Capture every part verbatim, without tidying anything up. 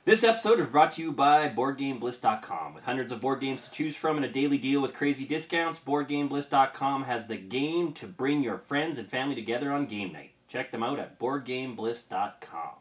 This episode is brought to you by Board Game Bliss dot com. With hundreds of board games to choose from and a daily deal with crazy discounts, Board Game Bliss dot com has the game to bring your friends and family together on game night. Check them out at Board Game Bliss dot com.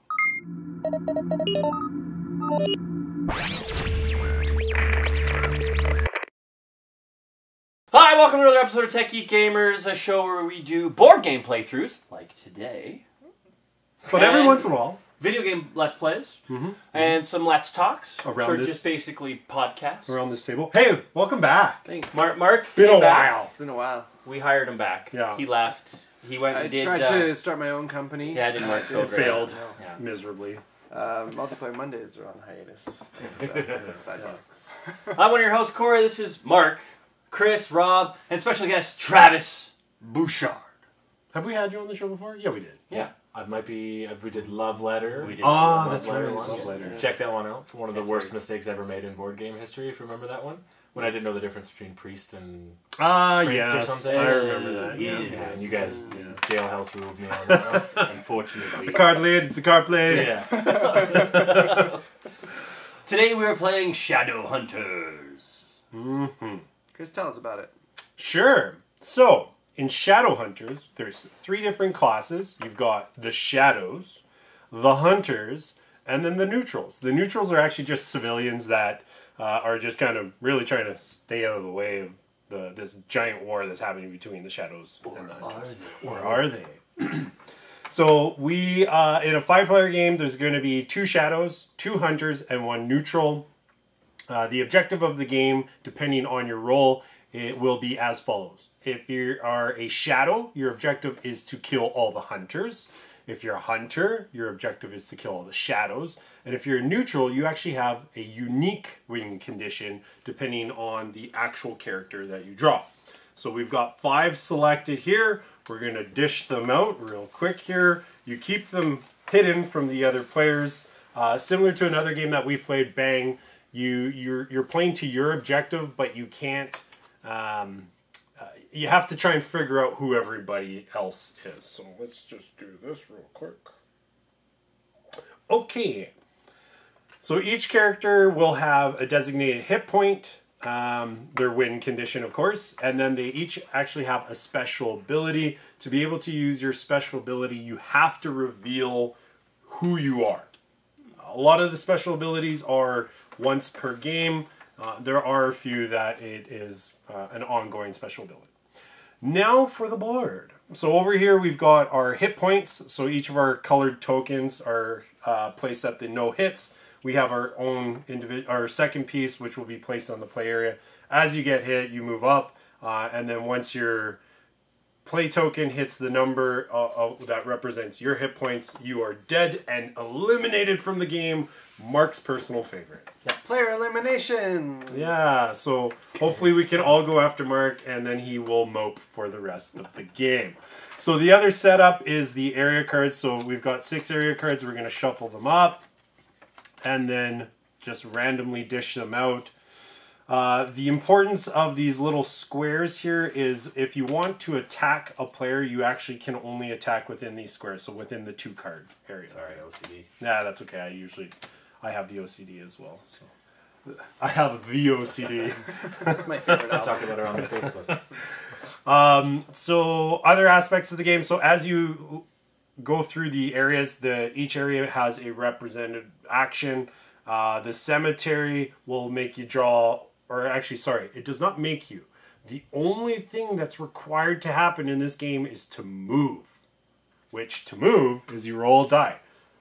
Hi, welcome to another episode of Tech Geek Gamers, a show where we do board game playthroughs, like today. But every once in a while. Video game Let's Plays, mm-hmm. and some Let's Talks, around or this, just basically podcasts. Around this table. Hey, welcome back. Thanks. Mark, Mark it's been a back. while. It's been a while. We hired him back. Yeah. He left. He went and I did... tried uh, to start my own company. Yeah, it didn't work so It great. failed No. Yeah. miserably. Uh, Multiplayer Mondays are on hiatus. But, uh, that's a side note. I'm one of your hosts, Cory. This is Mark, Chris, Rob, and special guest Travis Bouchard. Have we had you on the show before? Yeah, we did. Yeah. I might be. We did Love Letter. We did. Oh, Love that's Letter right. one. Love Letter. Yes. Check that one out. One of the That's worst right. mistakes ever made in board game history. If you remember that one, when I didn't know the difference between priest and Ah, uh, Prince or yes. something. I remember that. Yeah. Yeah. yeah, and you guys Yeah. jailhouse ruled me on that one. Unfortunately. A card lid, it's a card blade. Yeah. Today we are playing Shadow Hunters. Mm-hmm. Chris, tell us about it. Sure. So, in Shadowhunters, there's three different classes. You've got the Shadows, the Hunters, and then the Neutrals. The Neutrals are actually just civilians that uh, are just kind of really trying to stay out of the way of the this giant war that's happening between the Shadows and the Hunters. Or are they? So we, uh, in a five-player game, there's going to be two Shadows, two Hunters, and one Neutral. Uh, the objective of the game, depending on your role, it will be as follows. If you are a Shadow, your objective is to kill all the Hunters. If you're a Hunter, your objective is to kill all the Shadows. And if you're a Neutral, you actually have a unique win condition depending on the actual character that you draw. So we've got five selected here. We're going to dish them out real quick here. You keep them hidden from the other players. Uh, similar to another game that we've played, Bang, you, you're, you're playing to your objective, but you can't... Um, uh, you have to try and figure out who everybody else is. So let's just do this real quick. Okay. So each character will have a designated hit point, um, their win condition, of course, and then they each actually have a special ability. To be able to use your special ability, you have to reveal who you are. A lot of the special abilities are once per game. Uh, there are a few that it is uh, an ongoing special ability. Now for the board. So over here we've got our hit points. So each of our colored tokens are uh, placed at the no hits. We have our own individual, our second piece, which will be placed on the play area. As you get hit, you move up, uh, and then once your play token hits the number uh, uh, that represents your hit points, you are dead and eliminated from the game. Mark's personal favorite. Yeah. Player elimination! Yeah, so hopefully we can all go after Mark, and then he will mope for the rest of the game. So the other setup is the area cards. So we've got six area cards. We're going to shuffle them up and then just randomly dish them out. Uh, the importance of these little squares here is if you want to attack a player, you actually can only attack within these squares, so within the two card area. Sorry, O C D. Nah, that's okay. I usually, I have the O C D as well. So I have the O C D. That's my favorite I album. talked about it on the Facebook. Um, so other aspects of the game. So as you go through the areas, the each area has a represented action. Uh, the cemetery will make you draw, or actually, sorry, it does not make you. The only thing that's required to happen in this game is to move, which to move is you roll a die.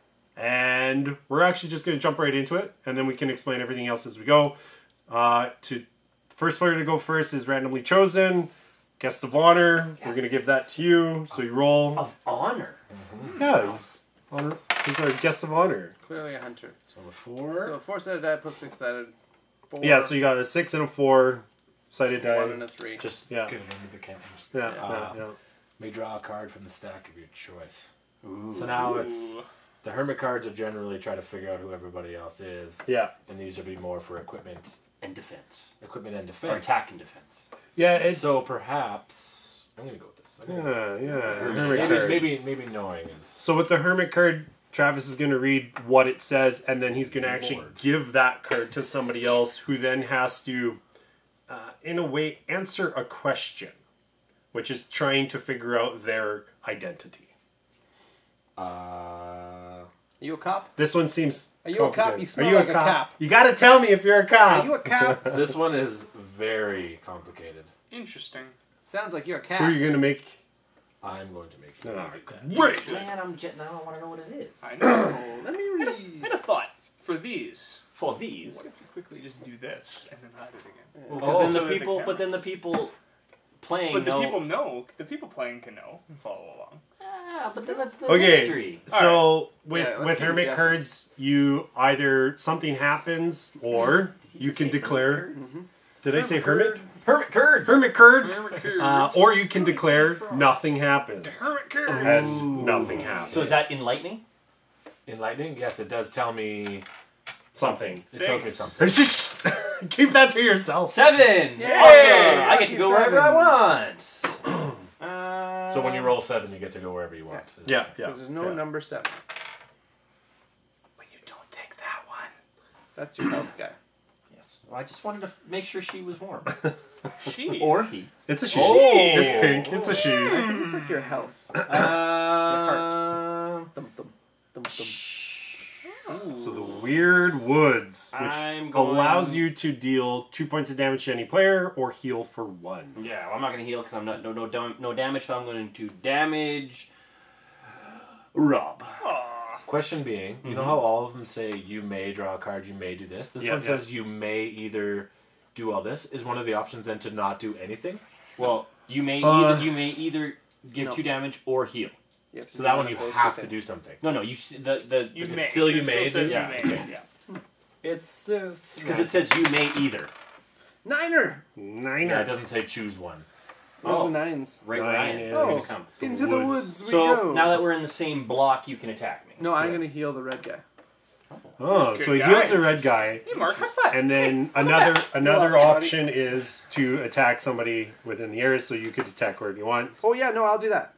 And we're actually just going to jump right into it, and then we can explain everything else as we go. Uh, to first player to go first is randomly chosen. Guest of honor. Yes. We're going to give that to you. So you roll. Of honor. Mm-hmm. Yeah, he's, honor, he's our guest of honor. Clearly a hunter. So a four. So four sided die plus six sided. Four. Yeah, so you got a six and a four sided die. One and a three. Just Yeah. get it into the cameras. Yeah, Yeah. yeah, Uh, yeah. May draw a card from the stack of your choice. Ooh. So now it's Ooh. the hermit cards are generally try to figure out who everybody else is, Yeah. and these would be more for equipment, And defense. equipment and Or defense. attack and defense. Yeah, it's, So perhaps I'm gonna go with this. I'm gonna go yeah, yeah. with- Hermit maybe, card. maybe maybe knowing is So with the hermit card, Travis is going to read what it says, and then he's going to actually Lord. give that card to somebody else who then has to, uh, in a way, answer a question, which is trying to figure out their identity. Uh, Are you a cop? This one seems. Are you a cop? complicated. You smell Are you like a a cop? cop. You got to tell me if you're a cop. Are you a cop? this one is very complicated. Interesting. Sounds like you're a Who are cat. you going to make? I'm going to make it. No, great. Man, I'm jet now. I want to know what it is. I know. Let me I read. had a thought for these. For these. What if we quickly just do this and then hide it again? Because Oh, then so the that the people, but camera- then the people playing But the know. people know. The people playing can know and follow along. Ah, but then that's the Okay, mystery. so with Yeah, let's with keep hermit guessing. cards, you either something happens or Did you can say declare. hermit cards? Did I say hermit? Hermit cards. Hermit cards, Hermit cards. uh, or you can declare nothing happens, Hermit cards. and nothing happens. So is that enlightening? Enlightening? Yes, it does tell me something? It tells me Thanks. something. It's just keep that to yourself. Seven. Yay! Awesome. I get to Lucky go wherever I seven. want. uh, So when you roll seven, you get to go wherever you want. Yeah, yeah. Because there's no yeah. number seven. But you don't take that one. That's your health guy. Yes. Well, I just wanted to f- make sure she was warm. She. Or he. It's a she. Oh. It's pink. It's a she. I think it's like your health. Uh, Dum, dum, dum, dum. Ooh. So the Weird Woods, which I'm going- allows you to deal two points of damage to any player or heal for one. Yeah, well, I'm not going to heal because I'm not no no dam- no damage, so I'm going to damage Rob. Aw. Question being, you know how all of them say you may draw a card, you may do this? This Yeah, one yeah. says you may either do all this. Is one of the options then to not do anything? Well, you may Uh, either you may either give no. two damage or heal. You have to So do that one you those two have to things. do something. No, no, you s- the the You the- may. still you It may says do- you yeah, may. okay. Yeah. It's, uh, Because it says you may either. Niner! Niner. yeah, it doesn't say choose one. Where's Oh. the nines? Right where I Nine am. is- Where you Oh, come. into the woods. woods we So go. now that we're in the same block, you can attack me. No, I'm Yeah. gonna heal the red guy. Oh, Good so he guy. heals the red guy, Hey, Mark, high five. and then another another Well, buddy. option is to attack somebody within the area. So you could attack wherever you want. Oh yeah, no, I'll do that.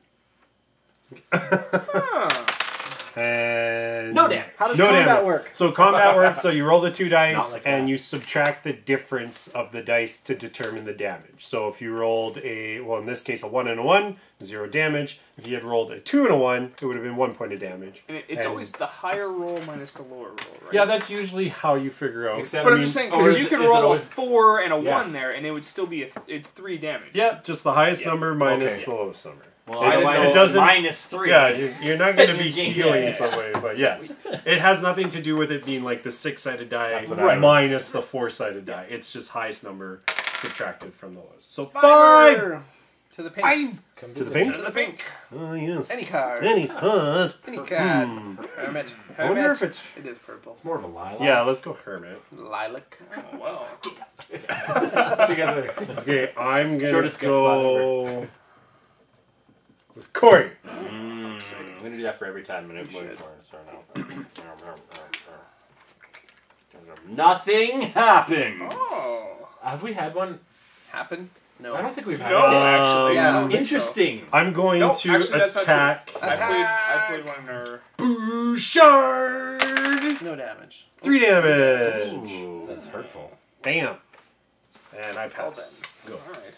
Huh. And No damage. How does no combat damage. work? So combat works. So you roll the two Not dice like and that. you subtract the difference of the dice to determine the damage. So if you rolled a well, in this case, a one and a one, zero damage. If you had rolled a two and a one, it would have been one point of damage. And it- it's And- always the higher roll minus the lower roll, right? Yeah, that's usually how you figure out. Except- But I I'm mean, just saying, or because is you it- could is it roll always- a four and a Yes. one there, and it would still be a th- it's three damage. Yeah, just the highest Yeah. number minus Okay. the lowest number. Well, It- otherwise it it's doesn't- minus three. Yeah, you- you're not going to be Yeah, healing yeah. in some way, but yes, it has nothing to do with it being like the six-sided die That's what I was- minus the four-sided die. It's just highest number subtracted from the lowest. So five. Fire! To the pink. Five Come to the visit. pink. There's a pink. Oh yes. Any card. Any card. Any card. Hmm. Hermit. I wonder Hermit. if it's. It is purple. It's more of a lilac. Yeah, let's go hermit. Lilac. Oh, well. So you guys are... Okay, I'm gonna Shortest guess go with Cory. Mm, I'm gonna do that for every time. I'm gonna You should. so now. Nothing happened. Oh. Have we had one? Happen? No. I don't think we've had No, one. actually. Yeah, I Um, don't think so. Interesting. I'm going Nope, to actually, that's not true. attack I played, I Attack! played one in our... Bouchard. No damage. Three damage. Ooh. That's hurtful. Bam. And I pass. Go. Alright.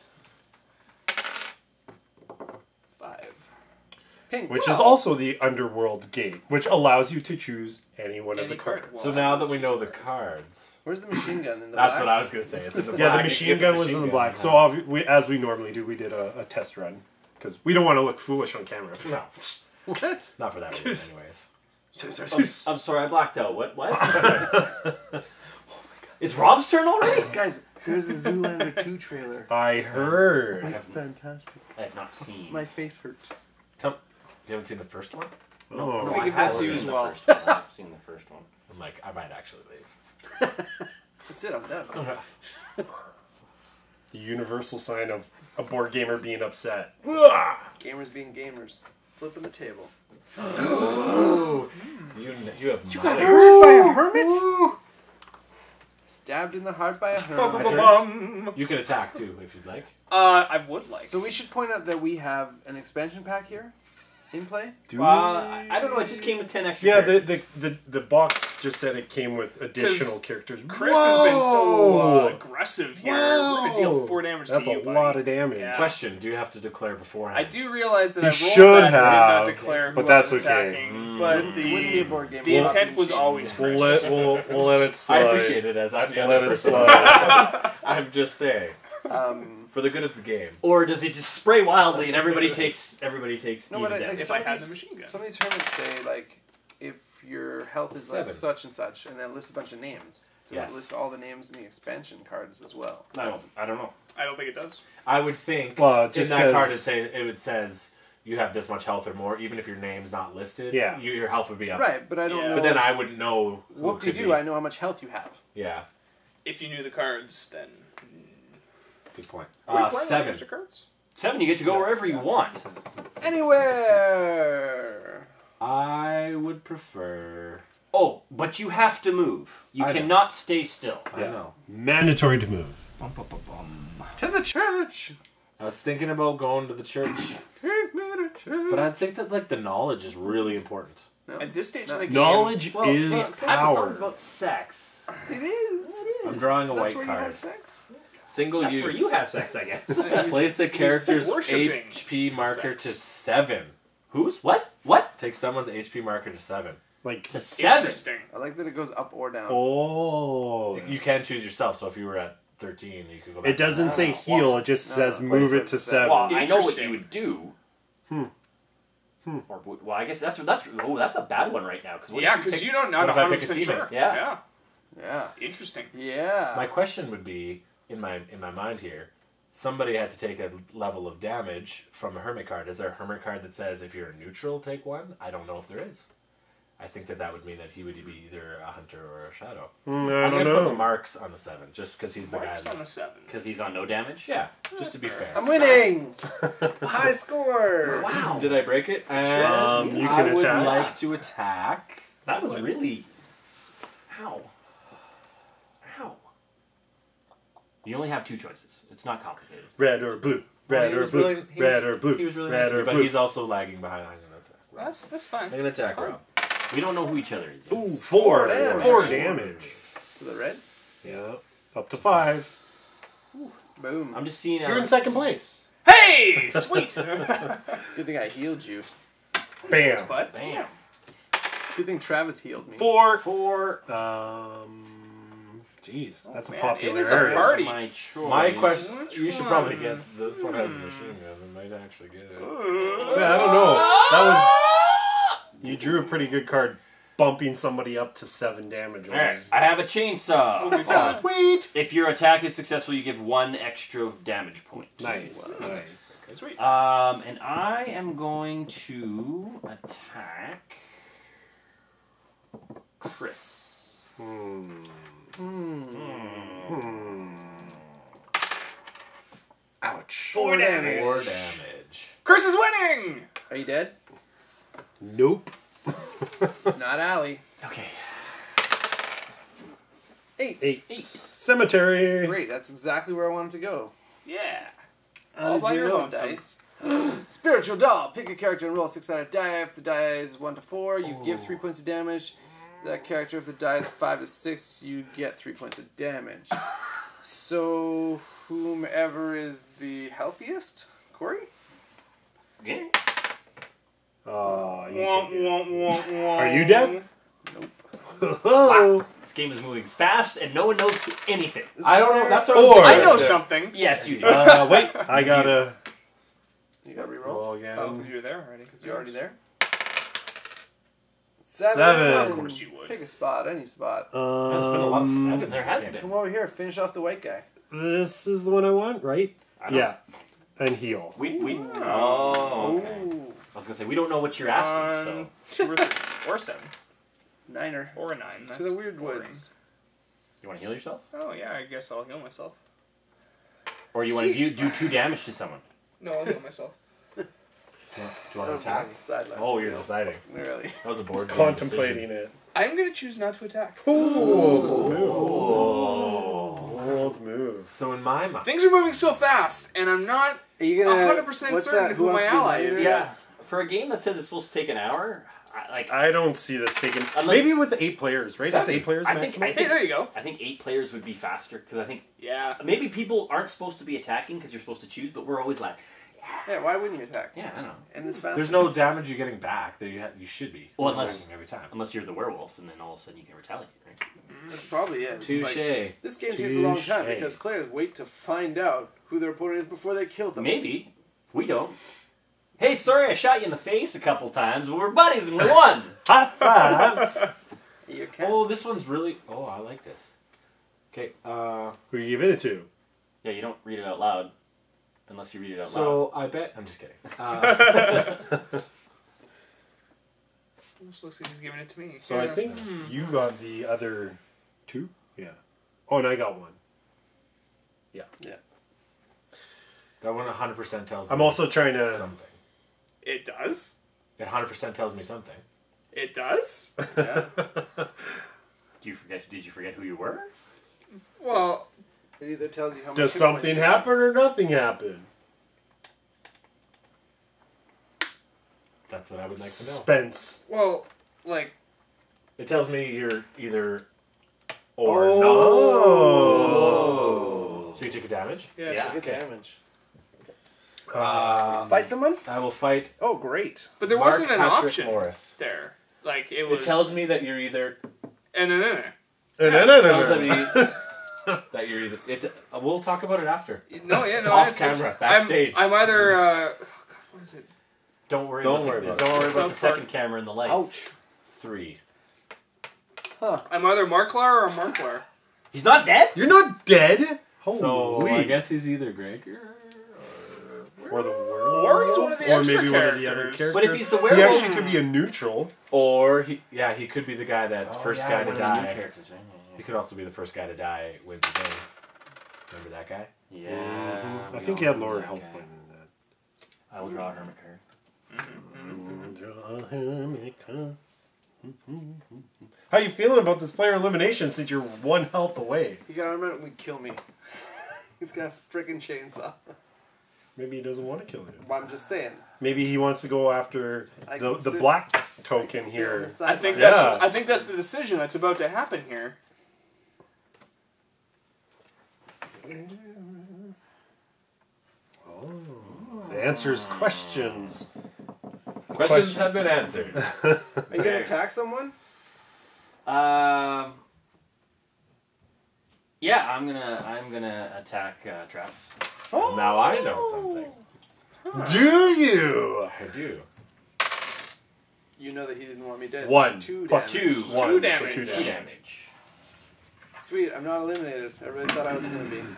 Five. Pink. Which is also the Underworld Gate, which allows you to choose any one of Any the card. cards. So now that we know the cards... Where's the machine gun in the That's what I blacks? was going to say. It's in the Yeah, black. the You machine get gun was machine in the gun. black. So obvi- we, as we normally do, we did a, a test run because we don't want to look foolish on camera. No, What? not for that reason anyways. I'm, I'm sorry, I blacked out. What? What? It's Rob's turn already? Guys, there's the Zoolander two trailer. I heard. It's fantastic. I have not seen. My face hurt. Tell, you haven't seen the first one? Oh, no, I I give have that to you seen as the well. first one. I've seen the first one. I'm like, I might actually leave. That's it, I'm done. the universal sign of a board gamer being upset. Gamers being gamers. Flipping the table. You, you have You no- got hurt by a hermit? Stabbed in the heart by a hermit. Bum. You can attack too if you'd like. Uh, I would like. So we should point out that we have an expansion pack here in play? Do Uh, I I don't know. It just came with ten extra. yeah, the, characters. the the the box just said it came with additional 'Cause characters. Chris has been so Whoa! uh, aggressive here. We're gonna deal Whoa! four damage That's to you, a buddy. lot of damage. Yeah. Question: do you have to declare beforehand? I do realize that You I rolled should that and did have, not declare but who that's I was okay. attacking. Mm. But It wouldn't be a the, board game. the It's intent not was cheating. always We'll Chris. let we'll, we'll let it slide. I appreciate it as I'm the We'll let other it person. slide. I'm just saying, Um, for the good of the game. Or does he just spray wildly and everybody takes everybody takes no, even but I, damage? like If some I of had the these, machine gun. some of these hermits say like, if your health is like Seven. such and such, and then list a bunch of names. So Yes. list all the names in the expansion cards as well. I don't, I don't know. I don't think it does. I would think Well, it in just that says- card it say it would says you have this much health or more, even if your name's not listed. Yeah. you, your health would be up. Right, but I don't Yeah. know. But then I wouldn't know who what it do you could do? be. I know how much health you have. Yeah, If you knew the cards, then good point. Are we Uh, playing with seven. extra cards? Seven, you get to go wherever you want. Anywhere. I would prefer. Oh, but you have to move. You I know. cannot stay still. I don't know. Mandatory to move. To the church. I was thinking about going to the church, Take me to church. but I think that like the knowledge is really important. No. At this stage No. of the game, Knowledge Well, is see, since the power. song's about sex. It is. I'm drawing a That's white where you card. have sex. Single That's use. where you have sex, I guess. he's- Place a he's character's worshipping H P marker sex. to seven. Who's? What? What? Take someone's H P marker to seven. Like To seven. Interesting. I like that it goes up or down. oh, You can choose yourself. So if you were at thirteen, you could go back. it doesn't to say heal. It just No, says no, move place it to it to seven. Well, I know what Interesting. you would do. Hmm. Hmm. Or would- well, I guess that's that's oh that's a bad one right now because Yeah, because you don't not what if I pick a one hundred percent teammate? sure. Yeah. yeah. Yeah. Interesting. Yeah. My question would be in my in my mind here. Somebody had to take a level of damage from a hermit card. Is there a hermit card that says if you're a neutral, take one? I don't know if there is. I think that that would mean that he would be either a hunter or a shadow. Mm, I I'm don't gonna put know. marks on the seven just because he's the Marks guy. on That, the seven. because he's on no damage. yeah, just to be fair. I'm winning. High score. Wow. Did I break it? Um, And you I can would attack. like to attack. That was really. Ow. Ow. You only have two choices. It's not complicated. Red or blue. Red He or was blue. really- he Red was- or blue. He was really Red nice, to me, or but blue. he's also lagging behind. I'm gonna attack. That's that's fine. I'm gonna That's attack fine. Rob. We don't know who each other is yet. Ooh, Four four. damage. Four damage. To the red. Yeah. Up to five. Boom. I'm just seeing. You're in second place. Hey, sweet. Good thing I healed you. Bam. But Bam. Good thing Travis healed me. Four. Four. Um. Jeez, that's man, a popular it is a area. party. My choice. My question: Which you should one? probably get this one. Has a machine gun. We might actually get it. Yeah, I don't know. That was. You drew a pretty good card, bumping somebody up to seven damage. All right. I have a chainsaw. Sweet. If your attack is successful, you give one extra damage point. Nice. Nice. Okay, sweet. Um, and I am going to attack Chris. Hmm. Hmm. Hmm. Ouch. Four damage. Four damage. Chris is winning. Are you dead? Nope. Not Allie. Okay. Eight. Eight. Eight. Cemetery. Great. That's exactly where I wanted to go. Yeah. How All did by you your know, lonesome. dice? Spiritual doll. Pick a character and roll a six-sided die. If the die is one to four, you give three points of damage. That character, if the die is five to six, you get three points of damage. So, whomever is the healthiest, Cory. Yeah. Oh, you Wah, take it. wah, wah, wah. Are you dead? Wow. This game is moving fast, and no one knows anything. I don't know. That's what Four. I'm I thinking. know something. Yes, you do. Uh, wait. I gotta You gotta reroll. roll Oh, again. you're there already. Because you're already there. Seven. Of course you would. Pick a spot, any spot. Um, There's been a lot of sevens. there has this game. Come over here, finish off the white guy. This is the one I want, right? I don't- Yeah. And heal. We, we, oh, okay. Ooh. I was going to say, we don't know what you're asking, so. Um, two or three. Or seven. Niner. Or a nine. That's To the weird boring. woods. You want to heal yourself? Oh, yeah, I guess I'll heal myself. Or you want to do two damage to someone? No, I'll heal myself. Do you want to attack? Sidelines Oh, for you're real. deciding. Really. That was a He's board game contemplating it. I'm going to choose not to attack. Bold move. Bold move. So in my mind, Things are moving so fast, and I'm not Are you gonna? one hundred percent what's certain that? who wants my to be ally knighted? is. Yeah. for a game that says it's supposed to take an hour, I, like I don't see this taking. Unless- Maybe with eight players, right? That's Seven. eight players I think maximum. I Hey, think there you go. I think eight players would be faster because I think Yeah. maybe people aren't supposed to be attacking because you're supposed to choose, but we're always like, Yeah, why wouldn't you attack? yeah, I don't know. And this fast. There's no damage you're getting back that you ha- you should be. Well, unless- attacking every time. Unless you're the werewolf, and then all of a sudden you can retaliate, right? That's probably it. It's Touche. like, this game takes a long time Touche. because players wait to find out who their opponent is before they kill them. Maybe we don't. Hey, sorry I shot you in the face a couple times, but we're buddies and we won. High five. You can't. Oh, this one's really. Oh, I like this. Okay. Uh, Who you giving it to? Yeah, you don't read it out loud unless you read it out loud. so I bet. I'm just kidding. Uh, This looks like he's giving it to me. So I Yeah. think you got the other two. Yeah. Oh, and I got one. Yeah. that one one hundred percent tells I'm me also trying to. something. It does. It one hundred percent tells me something. It does. Yeah. Did you forget? Did you forget who you were? Well, It either tells you how much. Does hit points something you have. happen or nothing happen? That's what I would like to know. Suspense. well, like It tells me you're either or Oh. not. So you took a damage. yeah. Yeah. Good Okay. damage. Um, Fight someone? I will fight. Oh, great. But there Mark wasn't an Patrick option Morris. there. Like it was. It tells me that you're either. And no, no, no. No, no, no, tells no, me no. that you're either. It's. Uh, we'll talk about it after. No, yeah, no. Off it's just- camera, I'm- backstage. I'm, either. Uh, oh God, what is it? Don't worry. Don't about worry the, about Don't it. worry about the South Park. second camera and the lights. Ouch. Three. Huh. I'm either Marklar or Marklar. He's not dead. You're not dead. Holy. So I guess he's either Gregor Or the werewolf. Or he's one of the Or extra maybe one of the other characters. characters. But if he's the He werewolf, actually could be a neutral. or he. Yeah, he could be the guy that Oh, first yeah, guy one to of the new die. characters, right? He could also be the first guy to die with the game. Remember that guy? Yeah. Mm-hmm. I we think all he had know lower that health guy. point than that. I will draw a hermit card. How you feeling about this player elimination since you're one health away? You gotta remember when kill me. He's got a freaking chainsaw. Maybe he doesn't want to kill you. Well, I'm just saying. Maybe he wants to go after I the, can the sit- black I token can sit on here. the I sideline. think Yeah. that's. I think that's the decision that's about to happen here. Answers questions. Questions Question. have been answered. Are you gonna attack someone? Um. Yeah, I'm gonna I'm gonna attack uh, Travis. Now I know something. Do you? I do. You know that he didn't want me dead. One. Two Plus damage. Two. One. Two so damage. two Two damage. damage. Sweet, I'm not eliminated. I really thought I was gonna be.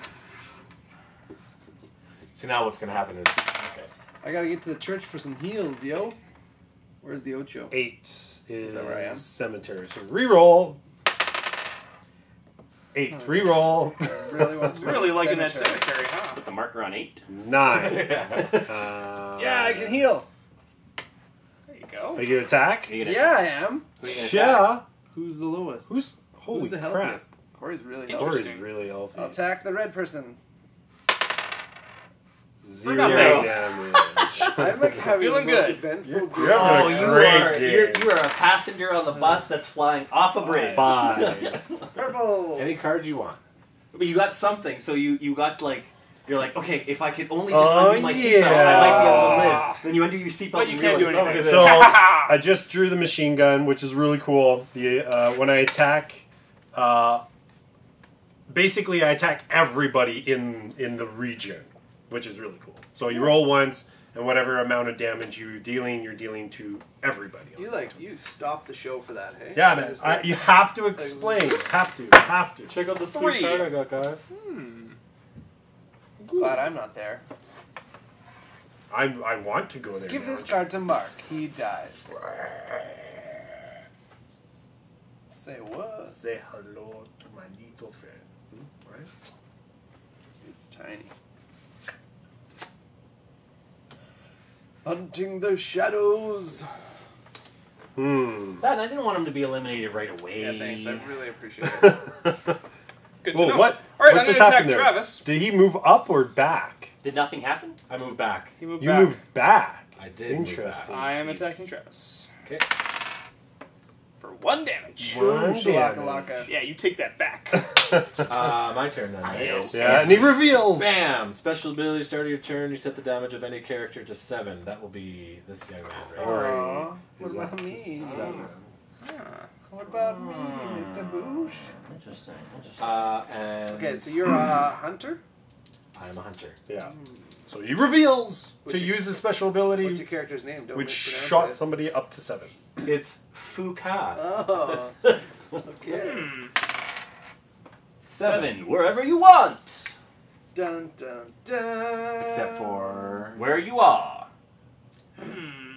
See, now what's going to happen is. Okay. I gotta get to the church for some heals, yo. Where's the Ocho? Eight is, that where I am? cemetery. So reroll. Eight. Reroll. Really wants to go to Really the liking that cemetery. cemetery, huh? Put the marker on eight. Nine. Uh, Yeah, I can heal. There you go. Are you attack? Are you gonna Yeah, I am. Who are you gonna attack? Yeah. Who's the lowest? Who's holy Who's the crap? healthiest? Corey's really healthy. Corey's Interesting. really healthy. I'll attack the red person. Zero nothing. damage. I'm like having Feeling the most good. eventful You're- group. you're having Oh, a you great are game. you're, you are a passenger on the bus that's flying off a bridge. Five. Purple. Any card you want. But you got something, so you you got like you're like, okay, if I could only just Oh, undo my seatbelt, I might be able to live. Then you undo your seatbelt. But you and can't do realize, anything. oh, So Ha I just drew the machine gun, which is really cool. The uh, when I attack, uh, basically I attack everybody in in the region, which is really cool. So you roll once, and whatever amount of damage you're dealing, you're dealing to everybody. You like you stopped the show for that, hey? Yeah, man. Just I, like- you have to explain. Have to. Have to. Check out the Three. sweet card I got, guys. Glad I'm not there. I I want to go there. Give now. this card to Mark. He dies. Say what? Say hello to my little friend. Hmm? Right? It's tiny. Hunting the shadows. Hmm. That, I didn't want him to be eliminated right away. Yeah, thanks. I really appreciate it. Good to Whoa, know. what? All right, what I'm just gonna happened attack there? Travis. Did he move up or back? Did nothing happen? I moved back. He moved You back. moved back. I did move Interesting. that. I am attacking Travis. Okay. For one damage. One Shalaka damage. laka. Yeah, you take that back. Uh, my turn then. right? Yes. Yeah, and he reveals. Bam! Special ability, start of your turn, you set the damage of any character to seven. That will be this young man, right? Aw, what Is about up to me? seven. What about me, Mister Boosh? Interesting. Interesting. Uh, and Okay, so you're a hunter? I'm a hunter. Yeah. So he reveals What's to your- use his special ability, What's your character's name? Don't which mispronounce shot it. somebody up to seven. It's Fuka. Oh. Okay. Hmm. Seven, wherever you want. Dun dun dun. Except for... Where you are. Hmm.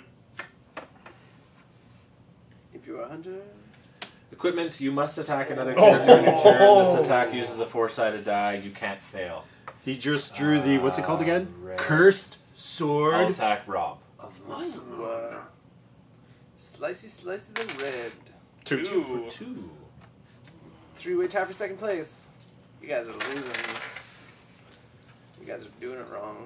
If you're a hunter. Equipment, you must attack another Oh. character on your turn. This attack uses the four-sided die. You can't fail. He just drew the, what's it called again? Uh, red. Cursed I'll Sword attack Rob. of Ooh, Muscle. uh, slicey slicey the red. Two, two. Ooh. Two. Three-way tie for second place. You guys are losing. You guys are doing it wrong.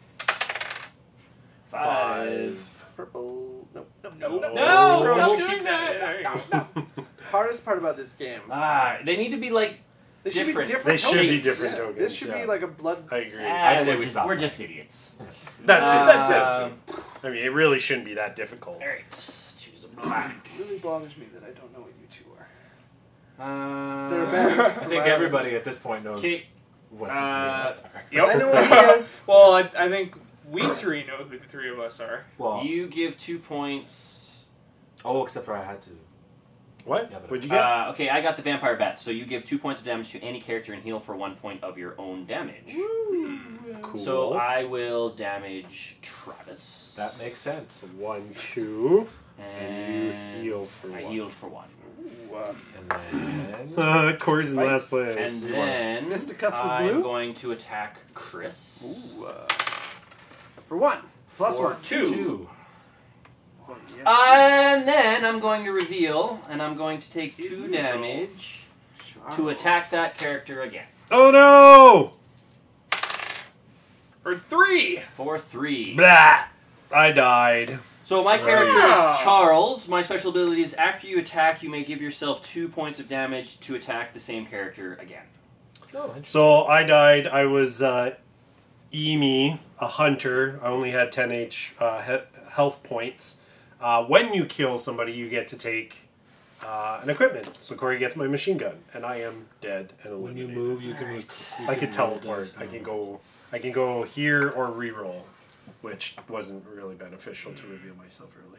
Five. Purple. Nope. Nope. No, Nope. Nope. No, nope, don't nope, keep that. There you go. Hardest part about this game. Ah, they need to be like. They should different. be different. They should be tokens. different Yeah, tokens, This should yeah. be like a blood. I agree. Ah, I say we're we just, stop We're that. just idiots. that too. Uh, that too. I mean, it really shouldn't be that difficult. All right, choose a black. It really bothers me that I don't know what you two are. Uh, They're bad. I think everybody at this point knows Okay. what the Uh, three of us are. Yep. I know what he is. Well, I, I think we three know who the three of us are. Well, You give two points. oh, except for I had to. What? Yeah, but- What'd you get? Uh, okay, I got the vampire bat. So you give two points of damage to any character and heal for one point of your own damage. Cool. So I will damage Travis. That makes sense. One, two. and And you heal for I one. healed for one. Ooh, uh, And then... Uh, Corey's in Fights. last place. And you want then fisticuffs with I'm blue? going to attack Chris. Ooh, uh, for one. Plus For one. two. Two. Oh, yes. And then I'm going to reveal, and I'm going to take He's two neutral. damage to Charles. attack that character again. Oh no! For three. For three. Blah! I died. So my character Ah. is Charles. My special ability is after you attack, you may give yourself two points of damage to attack the same character again. Oh, interesting. So I died. I was uh, Emi, a hunter. I only had ten H uh, he- health points. Uh, when you kill somebody, you get to take uh, an equipment. So Corey gets my machine gun, and I am dead and When you eliminated. move, you can... I can teleport. I can go. I can go here or reroll, which wasn't really beneficial to reveal myself early.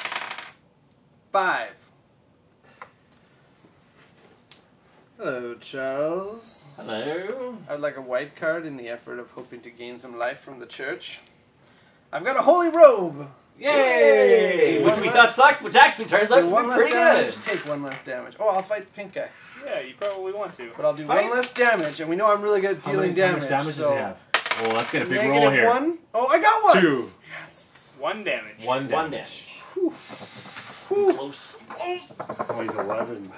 Five. Hello, Charles. Hello. I'd like a white card in the effort of hoping to gain some life from the church. I've got a holy robe. Yay! One Which we less- thought sucked, which actually turns out Do to be one less pretty damage, good. take one less damage. Oh, I'll fight the pink guy. Yeah, you probably want to. But I'll do Fight. one less damage, and we know I'm really good at How dealing many, how damage. much damage so does he have? Oh, let's get a big negative roll here. one. Oh, I got one. Two. Yes. One damage. One damage. One damage. Whew. Close. Close. Oh, he's eleven.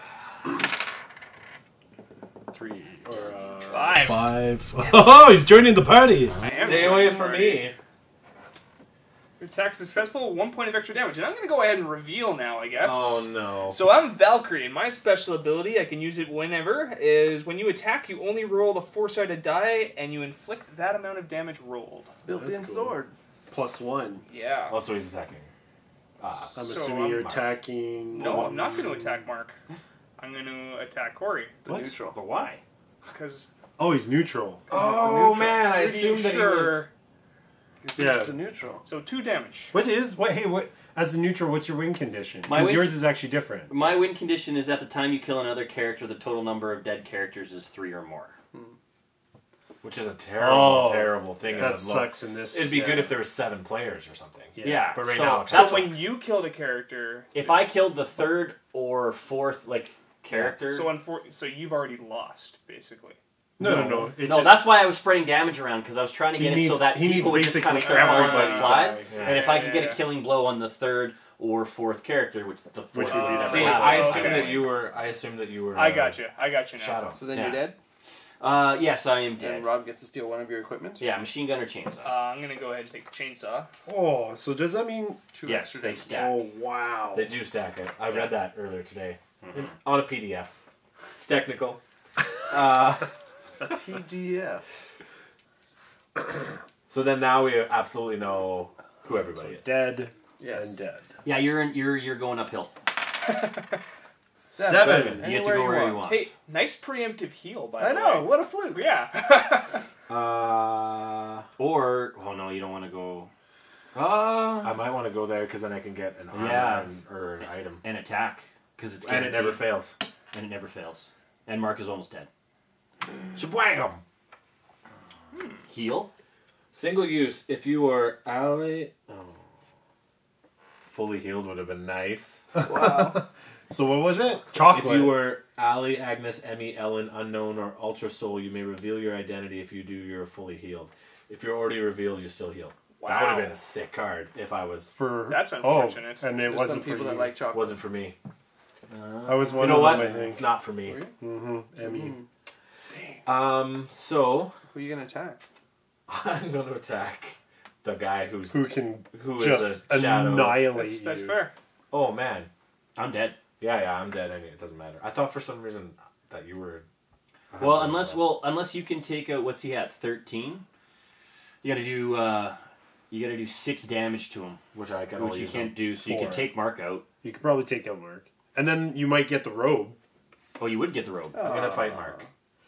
Three or uh, Five. Five. Oh, he's joining the party. I am Stay away joining from the me. party. Your attack successful, one point of extra damage. And I'm going to go ahead and reveal now, I guess. Oh no. So I'm Valkyrie, and my special ability, I can use it whenever, is when you attack, you only roll the four-sided die, and you inflict that amount of damage rolled. Built-in That's cool. sword. plus one. Yeah. Also, he's attacking. Ah. I'm So, assuming um, you're Mark. attacking. No, I'm not going to attack Mark. I'm going to attack Cory. The What? neutral. But why? Because Oh, he's neutral. Oh man, I pretty assumed that sure. he was. It's Yeah. the neutral. So two damage. What is what? Hey, what? As the neutral, what's your win condition? My Because win- yours is actually different. My win condition is at the time you kill another character, the total number of dead characters is three or more. Which is a terrible, Oh, terrible thing. That Look, sucks in this. It'd be yeah. good if there were seven players or something. Yeah, But right so now, it So that's when what- you killed a character, If I killed the third or fourth like character, so unfor- so you've already lost basically. No, no, no. It's no, just, that's why I was spreading damage around because I was trying to He get it needs- so that he needs people would just kind basically of start falling everybody like flies. die. Yeah. And if I could get Yeah. a killing blow on the third or fourth character, which the fourth Which would be never never See, happened. I Oh, assumed okay. that you were. I assumed that you were. I uh, got you. I got you now. Shadow. So then Yeah. you're dead? Uh, yes, I am dead. And Rob gets to steal one of your equipment. Yeah, machine gun or chainsaw. Uh, I'm gonna go ahead and take the chainsaw. Oh, so does that mean? Two yes, extra they damage. stack. Oh wow. They do stack it. I Yeah. read that earlier today Mhm. on a P D F. It's technical. uh, P D F. so then now we absolutely know who everybody is. Dead Yes. and dead. Yeah, you're in, you're you're going uphill. Seven. Seven. You get to Anywhere go you where you want. want. Hey, nice preemptive heal, by I the know. way. What a fluke. Yeah. Uh, Or oh no, you don't want to go. Uh, I might want to go there because then I can get an armor Yeah. and, or an item. and attack because it's And it never guaranteed. fails. And it never fails. And Mark is almost dead. Shabwam! Heal. Single use. If you were ally... Oh. Fully healed would have been nice. Wow. So what was it? Chocolate. If you were Ali, Agnes, Emmy, Ellen, Unknown, or Ultra Soul, you may reveal your identity. If you do, you're fully healed. If you're already revealed, you still heal. That would have Wow. been a sick card if I was... for That's oh, unfortunate. and it There's wasn't some people for that you. like chocolate. Wasn't for me. I was You one know of what? them, I think. It's not for me. Were you? Mm-hmm. Emmy. Mm. Um, so... Who are you gonna attack? I'm going to attack the guy who's... Who can Who is just a shadow. annihilate That's, you? that's fair. Oh, man. I'm dead. Yeah, yeah, I'm dead anyway. It doesn't matter. I thought for some reason that you were... a Well, hunter as unless well, unless you can take out what's he at thirteen. You got to do. Uh, you got to do six damage to him, Which I can which only you use can't do. So you Four. can take Mark out. You could probably take out Mark, and then you might get the robe. Oh, you would get the robe. I'm going to fight Mark.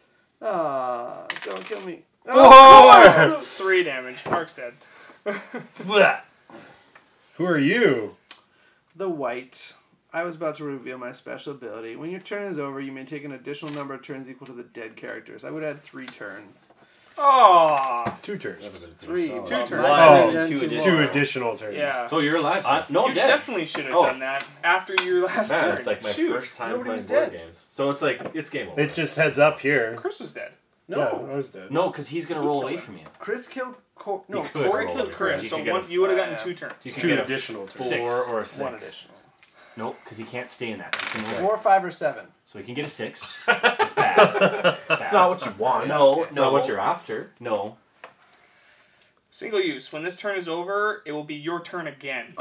Ah, don't kill me. Oh! Three damage. Mark's dead. Blech. Who are you? The white. I was about to reveal my special ability. When your turn is over, you may take an additional number of turns equal to the dead characters. I would add three turns. Oh. Two turns. That would have been Three. solid. Two turns. One Oh, and then two two more. additional. Two additional turns. Yeah. So you're alive, Uh, sir. no, I'm You dead. definitely should have Oh. done that after your last Man, turn. it's like my Shoot. first time Nobody playing was board dead. games. So it's like, it's game over. It's just heads up here. Chris was dead. No. Yeah, I was dead. No, because he's gonna He roll killed away him. from you. Chris killed... Cor- no, You could Cory roll killed it. Chris. You So could get one, a- you would have gotten uh, two turns. You could Two get a additional turns. four Six. or a six. One additional. Nope, because he can't stay in that. He can Four, five, or seven. So he can get a six. It's bad. It's bad. It's not what you want. No, It's no. not what you're after. No. Single use. When this turn is over, it will be your turn again.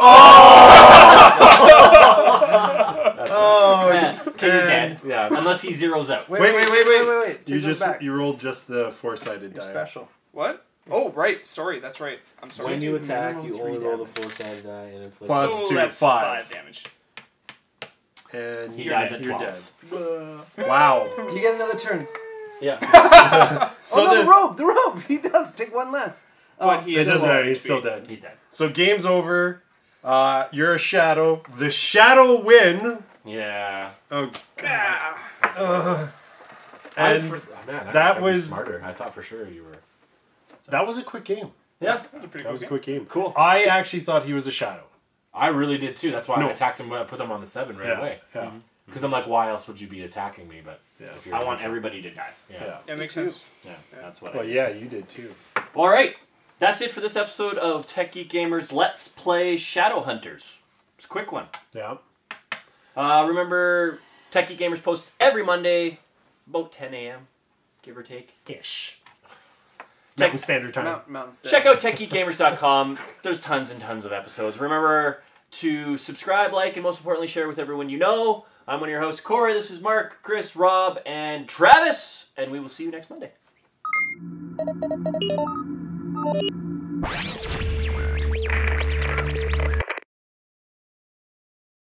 Oh, Man, okay, you're dead. Yeah. Unless he zeroes out. Wait, wait, wait, wait. wait, wait, wait. you Take those just back. you rolled just the four-sided You're die. special. What? Oh, right. Sorry, that's right. I'm sorry. When you do attack, minimum you three only roll the damage. four-sided die and inflict... Plus so two, that's five. five damage. And He you're dies dead. at You're twelve. dead. Wow. You get another turn. Yeah. So oh, no, the- the robe! The robe! He does. Take one less. But Oh, he It is doesn't alive matter. He's to still be- dead. He's dead. So game's over. Uh, you're a shadow. The shadow win. Yeah. Oh, Ah. uh, I and for, man, I that thought I'd be was- smarter. I thought for sure you were... that was a quick game. Yeah. That was a pretty That cool was a game. quick game. Cool. I actually thought he was a shadow. I really did too. That's why No. I attacked him when I put him on the seven right Yeah. away. Yeah. Because I'm like, why else would you be attacking me? But Yeah. if you're I want neutral. everybody to die. Yeah. Yeah. That makes Me too. sense. Yeah, that's what Well, I yeah, you did too. All right. That's it for this episode of Tech Geek Gamers Let's Play Shadowhunters. It's a quick one. Yeah. Uh, remember, Tech Geek Gamers posts every Monday, about ten a.m., give or take. Ish. Tech- Mountain Standard Time. Mount, Mountain State. Check out tech geek gamers dot com. There's tons and tons of episodes. Remember to subscribe, like, and most importantly, share with everyone you know. I'm one of your hosts, Cory. This is Mark, Chris, Rob, and Travis. And we will see you next Monday.